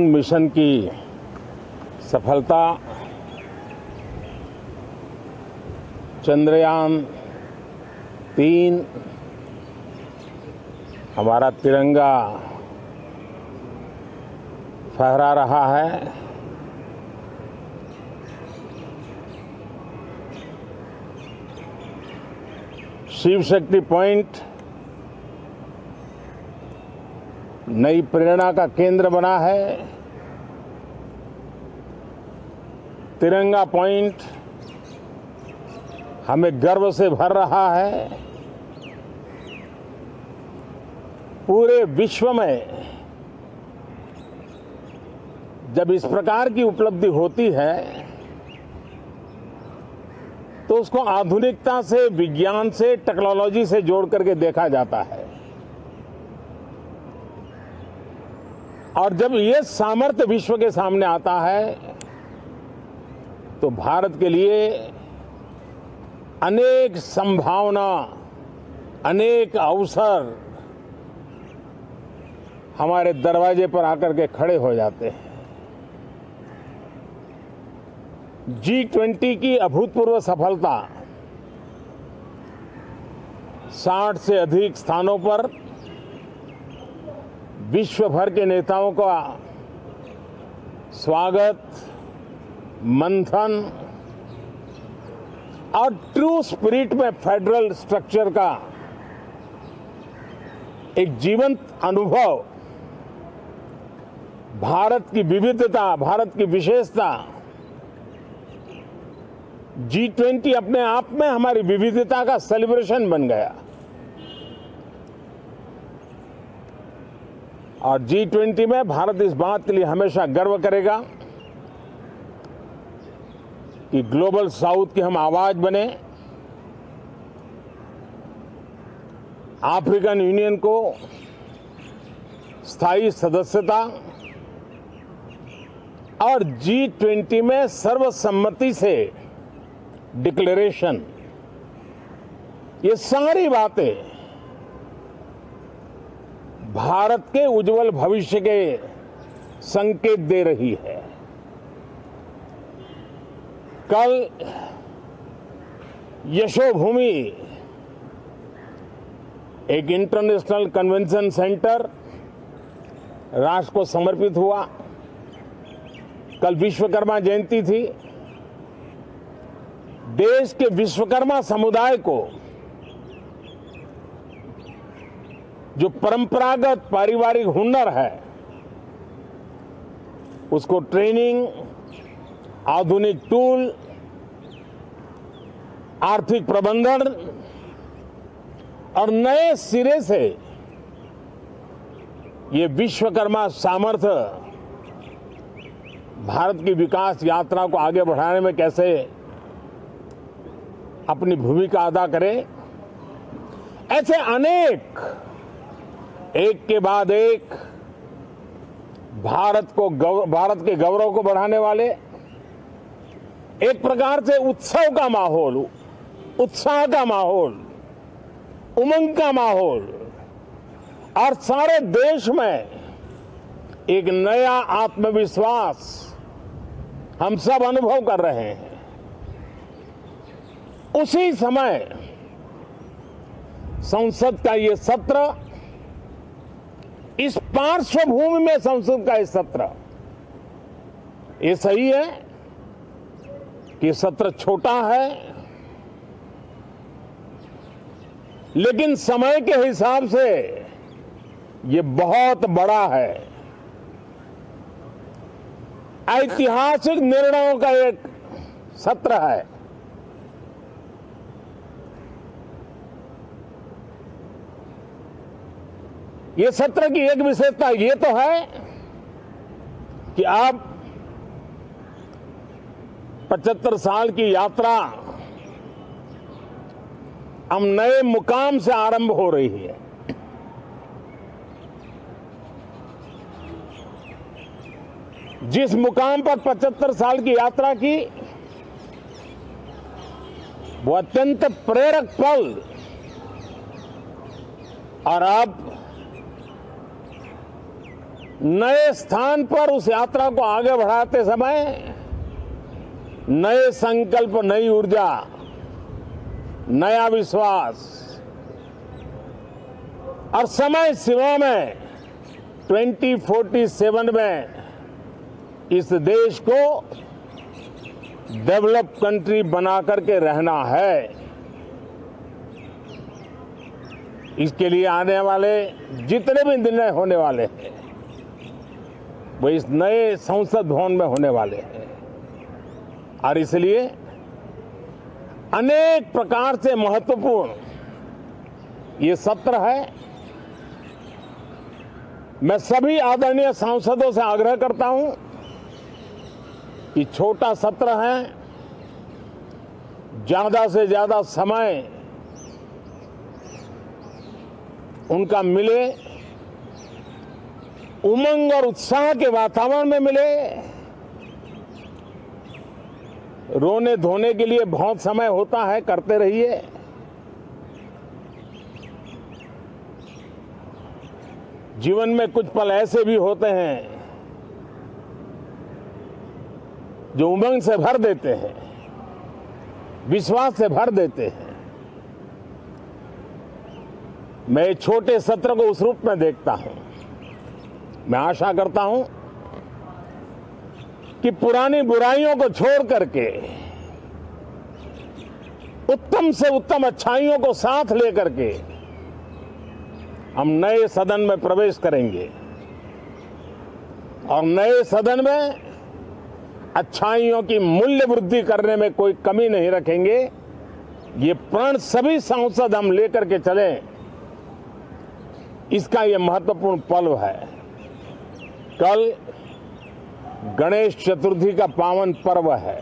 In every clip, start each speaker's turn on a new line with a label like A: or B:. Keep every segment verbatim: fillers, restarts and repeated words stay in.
A: Moon mission की सफलता, चंद्रयान तीन, हमारा तिरंगा फहरा रहा है। शिव शक्ति पॉइंट नई प्रेरणा का केंद्र बना है। तिरंगा पॉइंट हमें गर्व से भर रहा है। पूरे विश्व में जब इस प्रकार की उपलब्धि होती है तो उसको आधुनिकता से, विज्ञान से, टेक्नोलॉजी से जोड़ करके देखा जाता है। और जब ये सामर्थ्य विश्व के सामने आता है तो भारत के लिए अनेक संभावना, अनेक अवसर हमारे दरवाजे पर आकर के खड़े हो जाते हैं। जी ट्वेंटी की अभूतपूर्व सफलता, साठ से अधिक स्थानों पर विश्व भर के नेताओं का स्वागत, मंथन और ट्रू स्पिरिट में फेडरल स्ट्रक्चर का एक जीवंत अनुभव, भारत की विविधता, भारत की विशेषता, जी ट्वेंटी अपने आप में हमारी विविधता का सेलिब्रेशन बन गया। और जी ट्वेंटी में भारत इस बात के लिए हमेशा गर्व करेगा कि ग्लोबल साउथ की हम आवाज बने। अफ्रीकन यूनियन को स्थायी सदस्यता और जी ट्वेंटी में सर्वसम्मति से डिक्लेरेशन, ये सारी बातें भारत के उज्जवल भविष्य के संकेत दे रही है। कल यशोभूमि एक इंटरनेशनल कन्वेंशन सेंटर राष्ट्र को समर्पित हुआ। कल विश्वकर्मा जयंती थी। देश के विश्वकर्मा समुदाय को जो परंपरागत पारिवारिक हुनर है उसको ट्रेनिंग, आधुनिक टूल, आर्थिक प्रबंधन और नए सिरे से ये विश्वकर्मा सामर्थ्य भारत की विकास यात्रा को आगे बढ़ाने में कैसे अपनी भूमिका अदा करे, ऐसे अनेक एक के बाद एक भारत को गौ, भारत के गौरव को बढ़ाने वाले, एक प्रकार से उत्सव का माहौल, उत्साह का माहौल, उमंग का माहौल और सारे देश में एक नया आत्मविश्वास हम सब अनुभव कर रहे हैं। उसी समय संसद का ये सत्र, इस पार्श्वभूमि में संसद का ये सत्र, ये सही है कि सत्र छोटा है, लेकिन समय के हिसाब से ये बहुत बड़ा है। ऐतिहासिक निर्णयों का एक सत्र है। ये सत्र की एक विशेषता ये तो है कि अब पचहत्तर साल की यात्रा हम नए मुकाम से आरंभ हो रही है। जिस मुकाम पर पचहत्तर साल की यात्रा की, वो अत्यंत प्रेरक पल, और अब नए स्थान पर उस यात्रा को आगे बढ़ाते समय नए संकल्प, नई ऊर्जा, नया विश्वास और समय सीमा में ट्वेंटी फोर्टी सेवन में इस देश को डेवलप कंट्री बना करके रहना है। इसके लिए आने वाले जितने भी निर्णय होने वाले हैं वो इस नए संसद भवन में होने वाले हैं और इसलिए अनेक प्रकार से महत्वपूर्ण ये सत्र है। मैं सभी आदरणीय सांसदों से आग्रह करता हूं कि छोटा सत्र है, ज्यादा से ज्यादा समय उनका मिले, उमंग और उत्साह के वातावरण में मिले। रोने धोने के लिए बहुत समय होता है, करते रहिए। जीवन में कुछ पल ऐसे भी होते हैं जो उमंग से भर देते हैं, विश्वास से भर देते हैं। मैं छोटे सत्र को उस रूप में देखता हूं। मैं आशा करता हूं कि पुरानी बुराइयों को छोड़ करके उत्तम से उत्तम अच्छाइयों को साथ लेकर के हम नए सदन में प्रवेश करेंगे और नए सदन में अच्छाइयों की मूल्य वृद्धि करने में कोई कमी नहीं रखेंगे। ये प्रण सभी सांसद हम लेकर के चलें, इसका ये महत्वपूर्ण पल है। कल गणेश चतुर्थी का पावन पर्व है।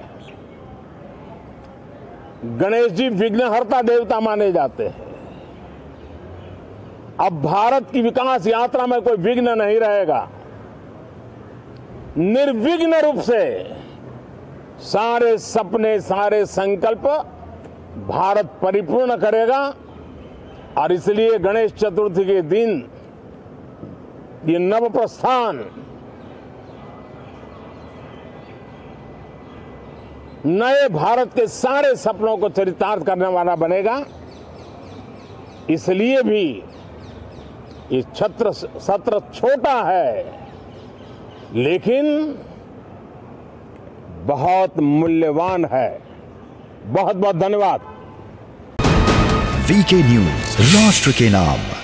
A: गणेश जी विघ्नहर्ता देवता माने जाते हैं। अब भारत की विकास यात्रा में कोई विघ्न नहीं रहेगा। निर्विघ्न रूप से सारे सपने, सारे संकल्प भारत परिपूर्ण करेगा और इसलिए गणेश चतुर्थी के दिन ये नव प्रस्थान नए भारत के सारे सपनों को चरितार्थ करने वाला बनेगा। इसलिए भी ये छत्र सत्र छोटा है लेकिन बहुत मूल्यवान है। बहुत बहुत धन्यवाद।
B: वीके न्यूज, राष्ट्र के नाम।